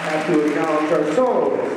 have to acknowledge our soloists.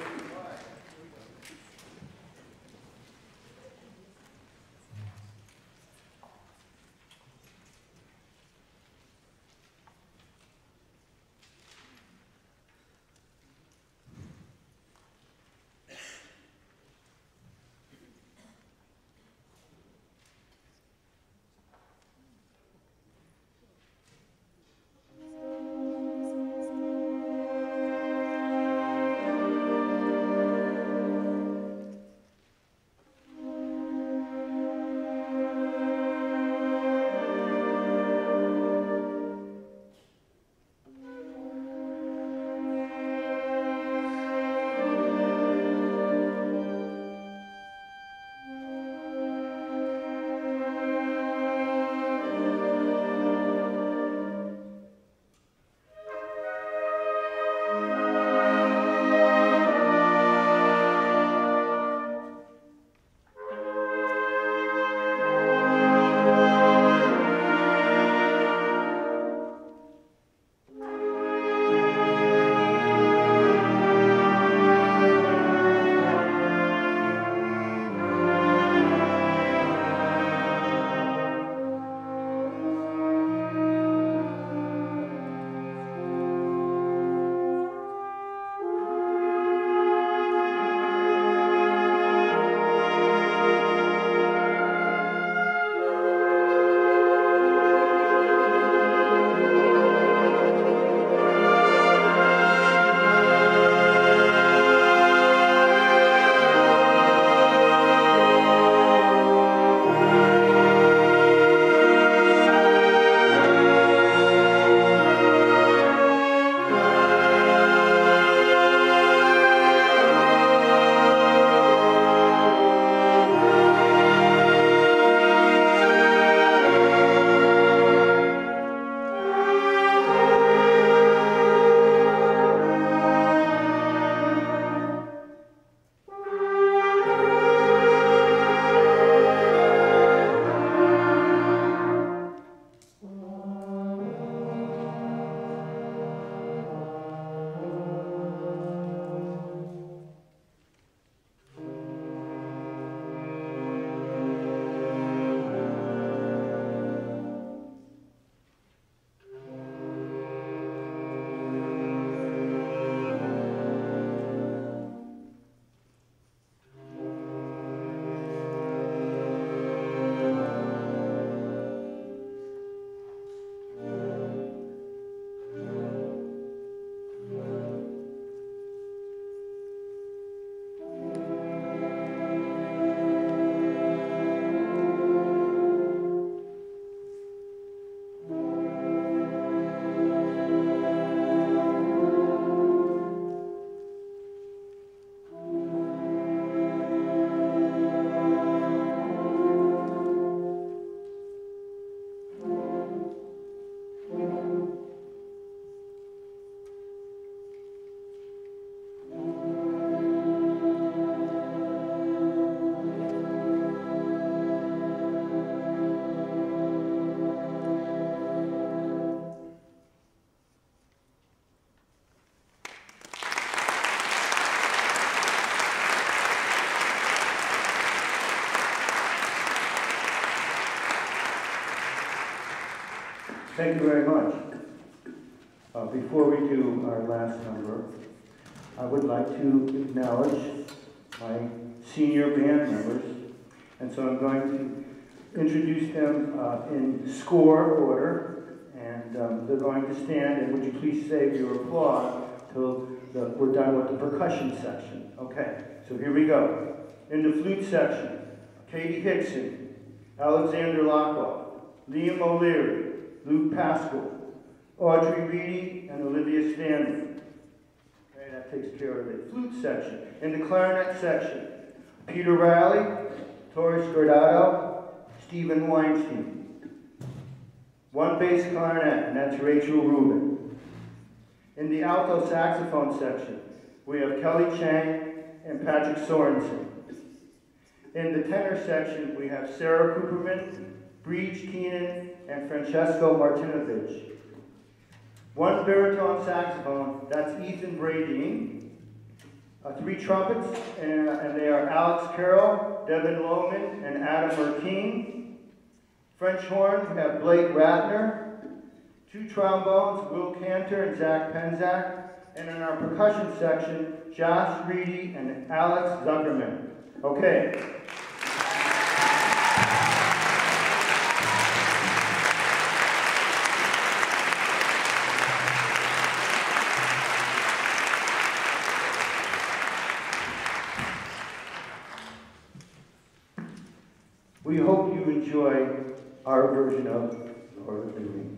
Thank you very much. Before we do our last number, I would like to acknowledge my senior band members, and so I'm going to introduce them in score order, and they're going to stand, and would you please save your applause till we're done with the percussion section. Okay, so here we go. In the flute section, Katie Hickson, Alexander Lockoff, Liam O'Leary, Luke Pascal, Audrey Reedy, and Olivia Stanley. Okay, that takes care of the flute section. In the clarinet section, Peter Riley, Tori Scordato, Stephen Weinstein. One bass clarinet, and that's Rachel Rubin. In the alto saxophone section, we have Kelly Chang and Patrick Sorensen. In the tenor section, we have Sarah Cooperman, Breach Keenan, and Francesco Martinovich. 1 baritone saxophone, that's Ethan Bradeen. 3 trumpets, and they are Alex Carroll, Devin Lohman, and Adam Erkine. French horn, we have Blake Ratner. 2 trombones, Will Cantor and Zach Penzak. And in our percussion section, Josh Reedy and Alex Zuckerman. Okay. We hope you enjoy our version of Lord of the Rings.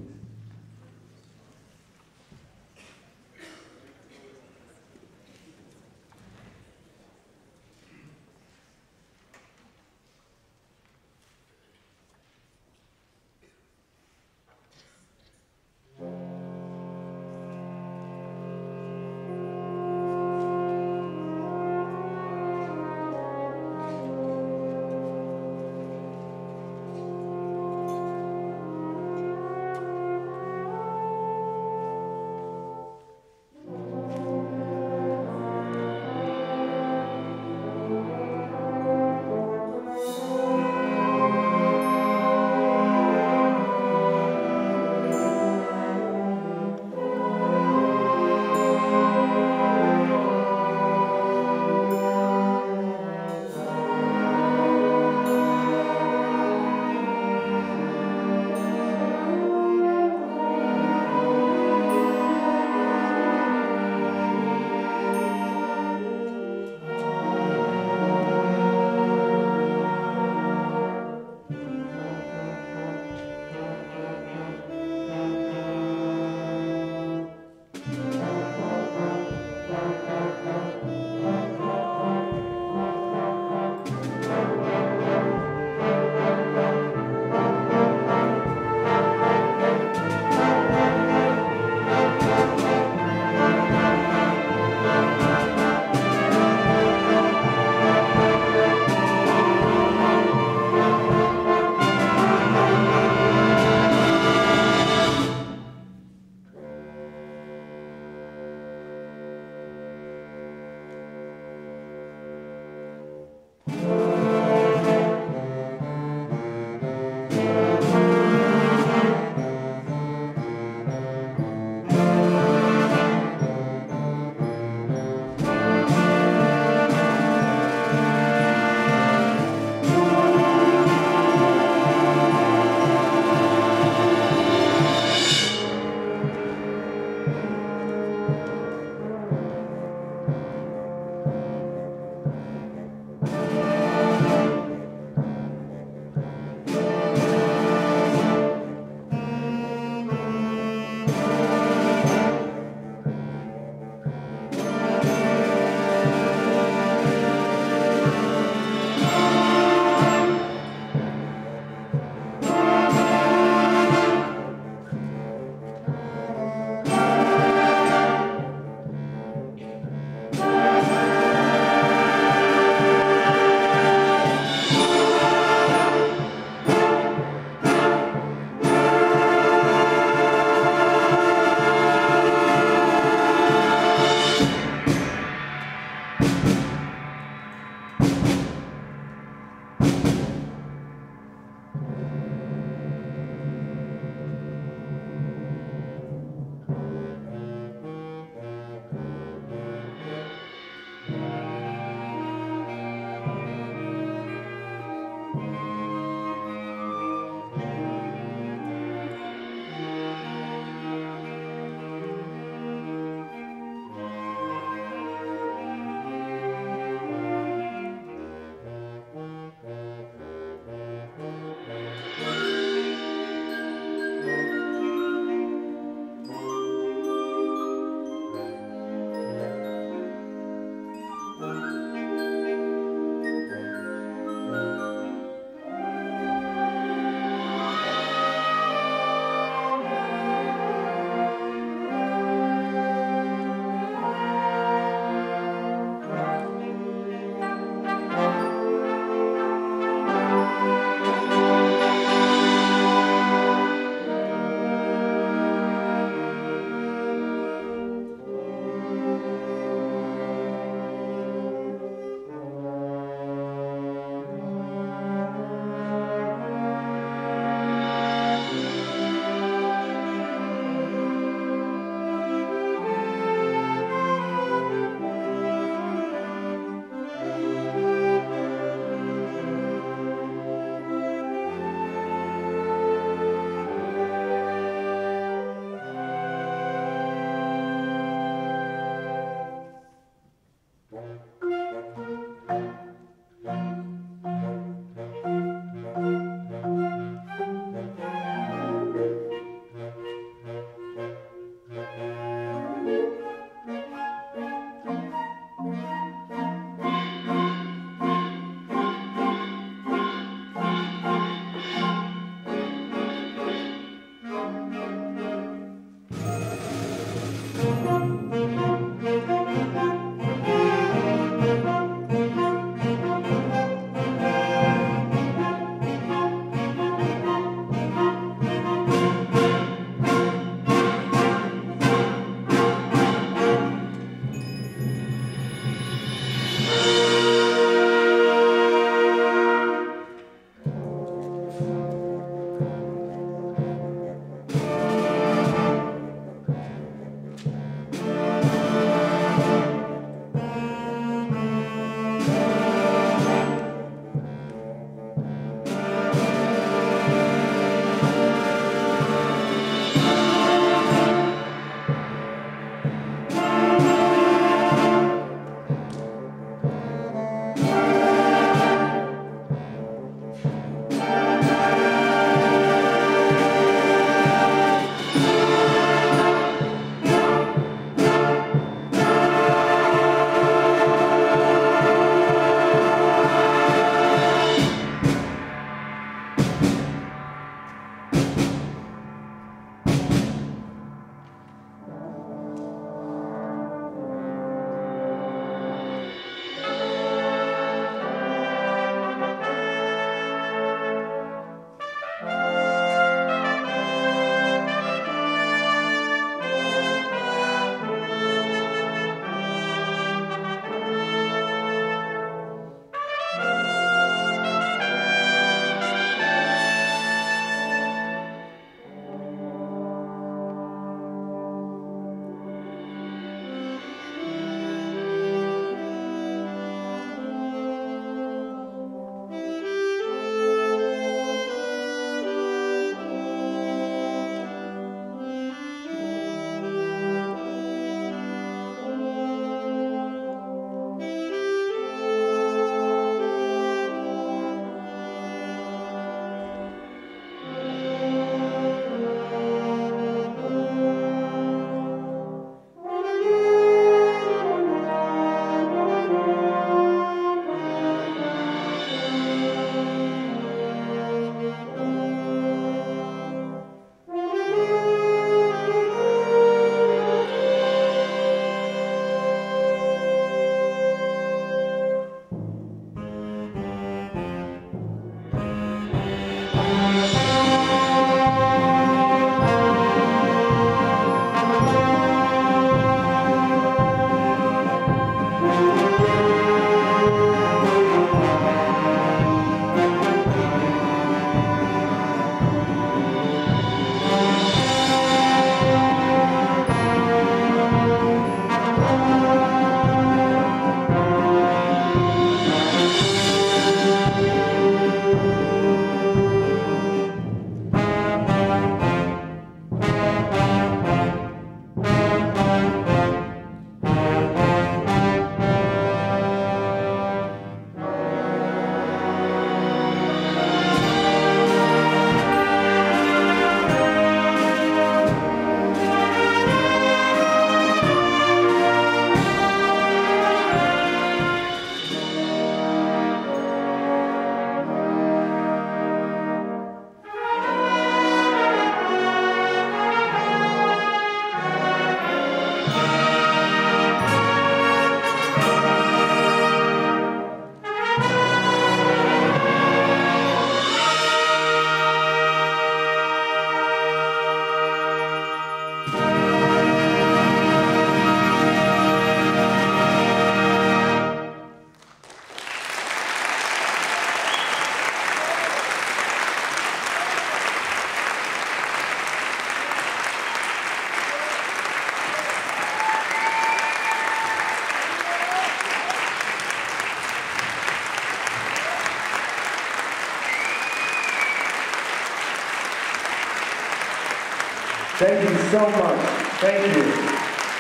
Thank you so much. Thank you.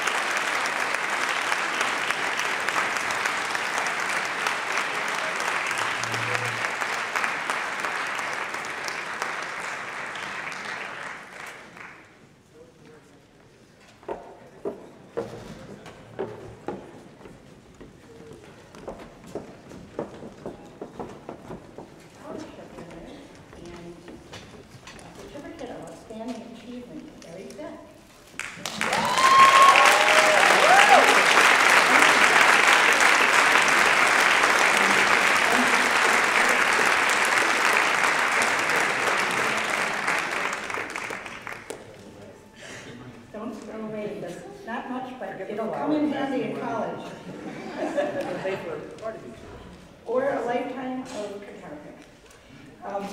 Or a lifetime of guitar pick.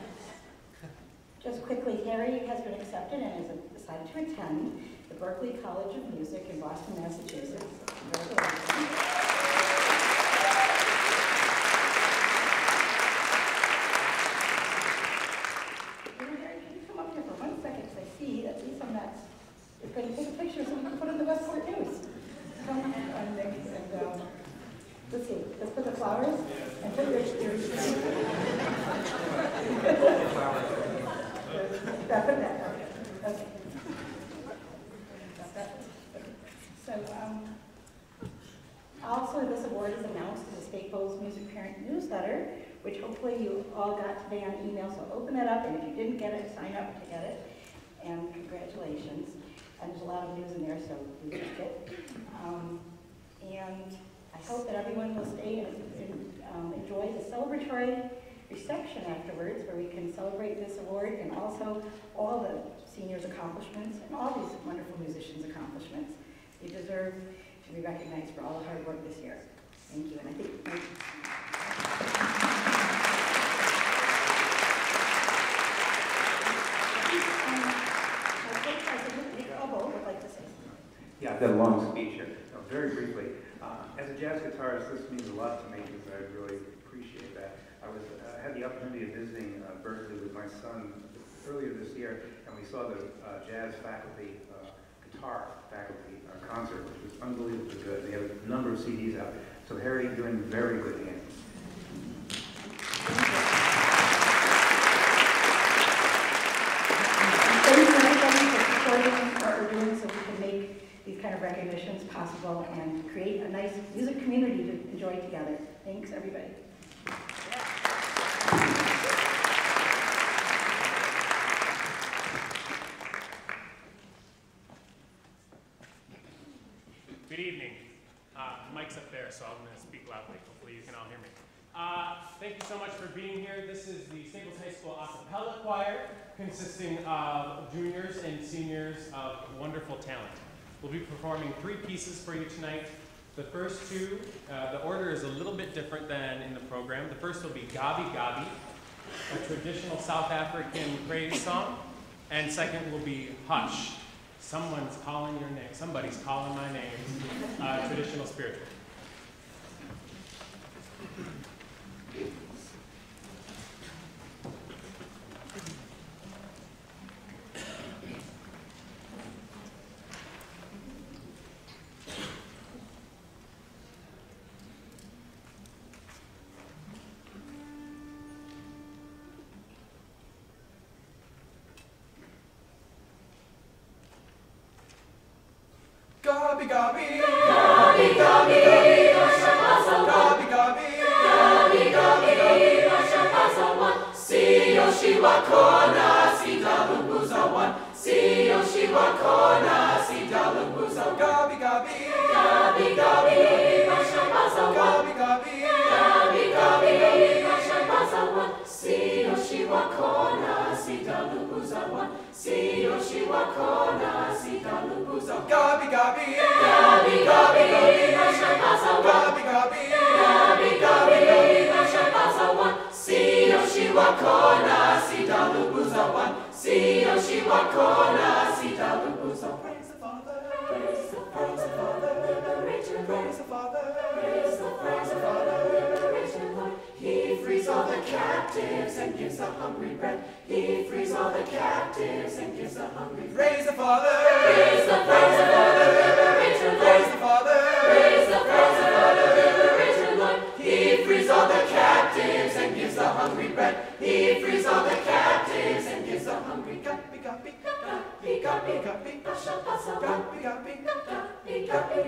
Just quickly, Harry has been accepted and has decided to attend the Berklee College of Music in Boston, Massachusetts. Congratulations. Harry, can you come up here for 1 second? Because I see that Lisa is going to take a picture so we can put it in the Westport News. Come on, Nick, and let's see, let's put the flowers and put your put that, okay. So, also this award is announced in the Staples Music Parent Newsletter, which hopefully you all got today on email, so open it up, and if you didn't get it, sign up to get it, and congratulations. And there's a lot of news in there, so please read it. And I hope that everyone will stay and enjoy the celebratory reception afterwards, where we can celebrate this award and also all the seniors' accomplishments and all these wonderful musicians' accomplishments. You deserve to be recognized for all the hard work this year. Thank you. And I think my co-president, Nick Hubble, would like to say something. Yeah, I've got a long speech here. Very briefly, as a jazz guitarist, this means a lot to me because I really appreciate that. I had the opportunity of visiting Berklee with my son earlier this year, and we saw the jazz faculty, guitar faculty concert, which was unbelievably good. They have a number of CDs out. So Harry, you're in very good hands. Thank you everybody for supporting what we're doing so we can make these kind of recognitions possible and create a nice music community to enjoy together. Thanks, everybody. Good evening. Mike's up there, so I'm going to speak loudly. Hopefully you can all hear me. Thank you so much for being here. This is the Staples High School a cappella choir, consisting of juniors and seniors of wonderful talent. We'll be performing 3 pieces for you tonight. The first 2, the order is a little bit different than in the program. The first will be Gabi Gabi, a traditional South African praise song. And second will be Hush, someone's calling your name, somebody's calling my name, traditional spiritual. Gabi Gabi, Gabi Gabi, Gabi Gabi, Gabi Gabi, Si Yoshi Wakona, Si Dalumbuza one, Si Yoshi Wakona, Si Dalumbuza. Gabi Gabi, Gabi Gabi, Gabi Gabi, Gabi Gabi, Si Yoshi Wakona, Si Dalumbuza one, Si Yoshi Wakona, Si Dalumbuza. Gabi Gabi, Gabi Gabi, Gabi Gabi, Gabi Gabi, Si Yoshi Wakona, Si Dalumbuza one, Si Yoshi Wakona, Si Dalumbuza. Praise the Father, praise the Father, praise the Father, praise the Father, He frees all the captives and gives the hungry bread. He frees all the captives and gives the hungry bread. Praise the Father. Praise the Father. Liberator. Praise the Father. Praise the Father. Liberator, Lord. He frees all the captives and gives the hungry bread. He frees all the captives and gives the hungry guppy guppy guppy guppy guppy guppy guppy guppy guppy guppy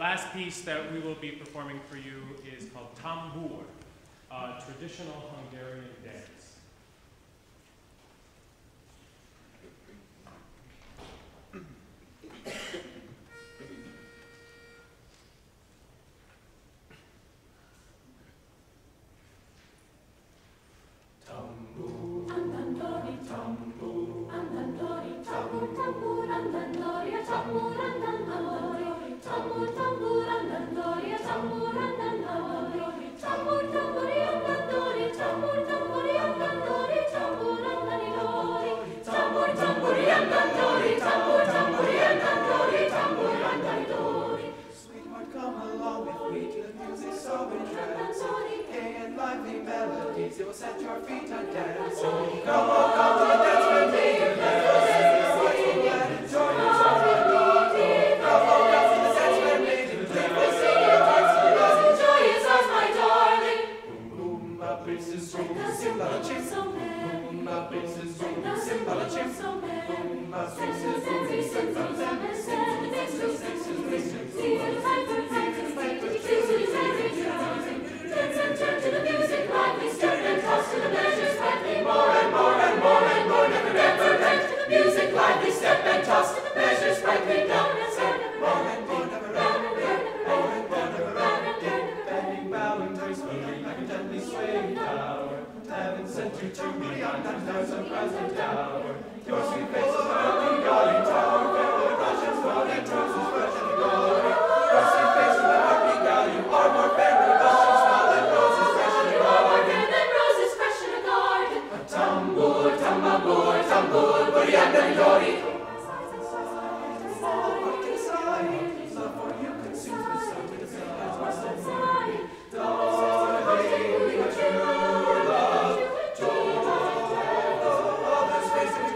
last piece that we will be performing for you is called Tambur, a traditional Hungarian dance. Sweetheart, come along with me to the music so entrancing. Gay and lively melodies, it will set your feet a dancing. Come on, come to the dance with me. Enjoy yourself. Come on, come to the dance with me. We'll see you dancing along. Enjoy yourself, my darling. Boom, boom, my princes, boom, cymbala chim. Boom, my princes, boom, cymbala chim. Boom, my princes, boom, cymbala chim. Turn to the music, lively, step and toss to the measures, slightly more and more and more and more, never, never end. To the music, lively, step and toss to the measures, slightly down and step, more and more, never end, more and more, never end. Bending, bowing gracefully like a gently swaying tower. Heaven sent you to me on that thousand present hour. Your sweet face is my open guarding tower, where the Russians fall and roses fresh in the glory. Your sweet face is my heartbeat gal, you are more fair than Russians fall and roses fresh in the garden. Than roses fresh in the garden. Tambur, tambur, tambur, burianda dori. Love for you consumes me so with the same as my soul. Darling, your true love, joy, all this face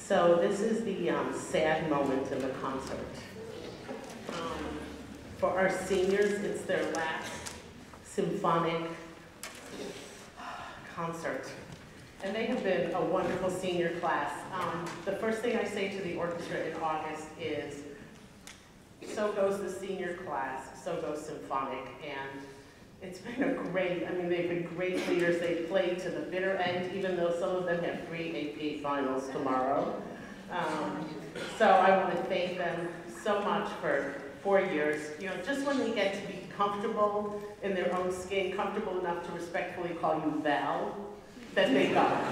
So this is the sad moment in the concert. For our seniors, it's their last symphonic concert. And they have been a wonderful senior class. The first thing I say to the orchestra in August is, so goes the senior class, so goes symphonic. And it's been a great, I mean, they've been great leaders. They played to the bitter end, even though some of them have 3 AP finals tomorrow. So I want to thank them so much for 4 years. You know, just when they get to be comfortable in their own skin, comfortable enough to respectfully call you Val, that they got.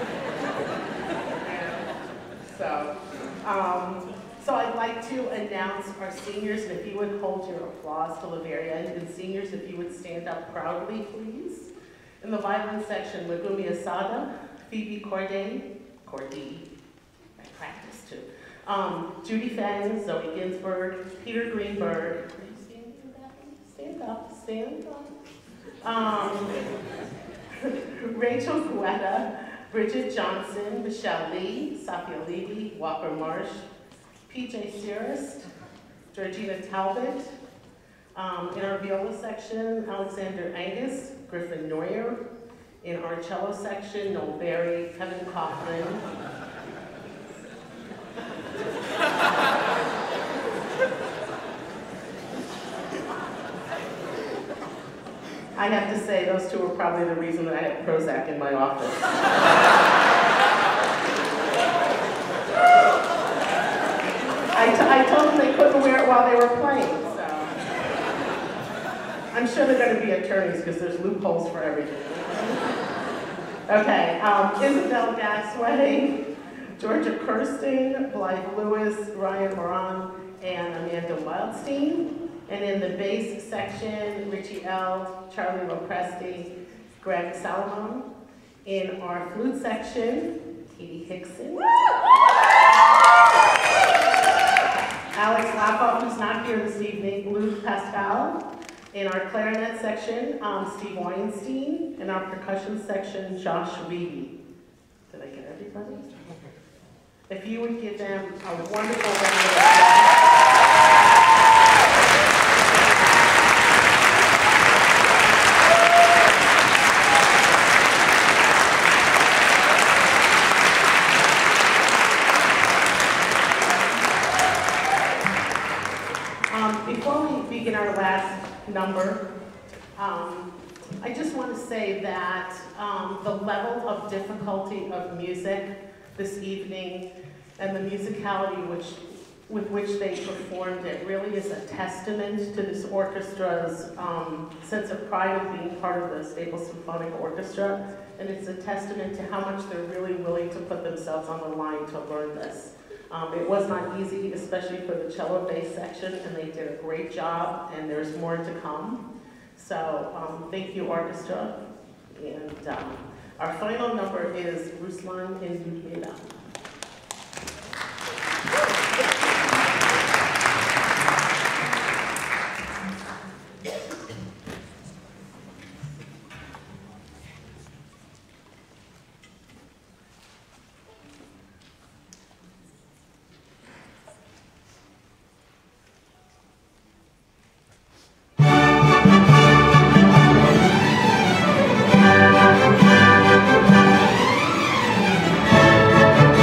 So I'd like to announce our seniors, and if you would hold your applause till the very end, and seniors, if you would stand up proudly, please. In the violin section, Megumi Asada, Phoebe Corday, I practiced too. Judy Fang, Zoe Ginsberg, Peter Greenberg. Are you standing in that one? Stand up. Rachel Guetta, Bridget Johnson, Michelle Lee, Safia Levy, Walker Marsh, PJ Searist, Georgina Talbot. In our viola section, Alexander Angus, Griffin Neuer. In our cello section, Noel Berry, Kevin Coughlin. I have to say, those two are probably the reason that I have Prozac in my office. I told them they couldn't wear it while they were playing, so. I'm sure they're going to be attorneys because there's loopholes for everything. Okay, Isabel Gasway, Georgia Kirsten, Blythe Lewis, Ryan Moran, and Amanda Wildstein. And in the bass section, Richie Eld, Charlie Lopresti, Greg Salomon. In our flute section, Katie Hickson. Alex Lapoff, who's not here this evening, Luke Pascal. In our clarinet section, Steve Weinstein. In our percussion section, Josh Weedy. Did I get everybody? If you would give them a wonderful round of applause. Before we begin our last number, I just want to say that the level of difficulty of music this evening and the musicality with which they performed it really is a testament to this orchestra's sense of pride of being part of the Staples Symphonic Orchestra, and it's a testament to how much they're really willing to put themselves on the line to learn this. It was not easy, especially for the cello bass section, and they did a great job, and there's more to come. So thank you, orchestra. And our final number is Ruslan in Yukmeda. Thank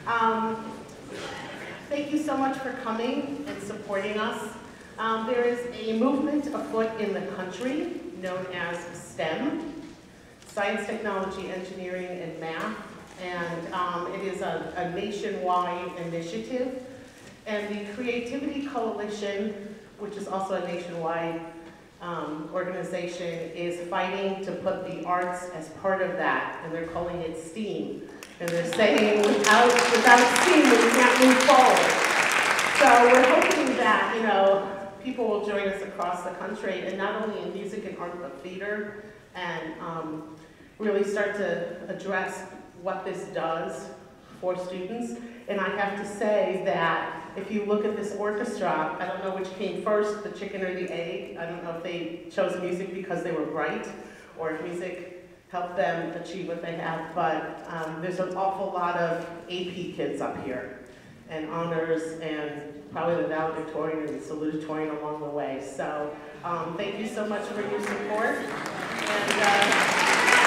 Thank you so much for coming and supporting us. There is a movement afoot in the country known as STEM, Science, Technology, Engineering, and Math, and it is a nationwide initiative. And the Creativity Coalition, which is also a nationwide organization, is fighting to put the arts as part of that, and they're calling it STEAM. And they're saying without STEAM, we can't move forward. So we're hoping that, you know, people will join us across the country, and not only in music and art, but theater, and really start to address what this does for students. And I have to say that if you look at this orchestra, I don't know which came first, the chicken or the egg. I don't know if they chose music because they were bright, or if music helped them achieve what they have, but there's an awful lot of AP kids up here, and honors, and probably the valedictorian and salutatorian along the way. So thank you so much for your support. And,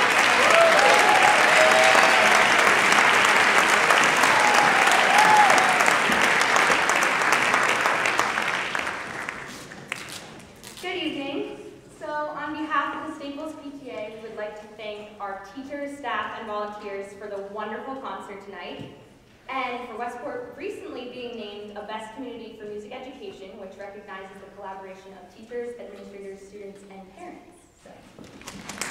Good evening. So on behalf of the Staples PTA, we would like to thank our teachers, staff, and volunteers for the wonderful concert tonight, and for Westport recently being named a Best Community for Music Education, which recognizes the collaboration of teachers, administrators, students, and parents. So.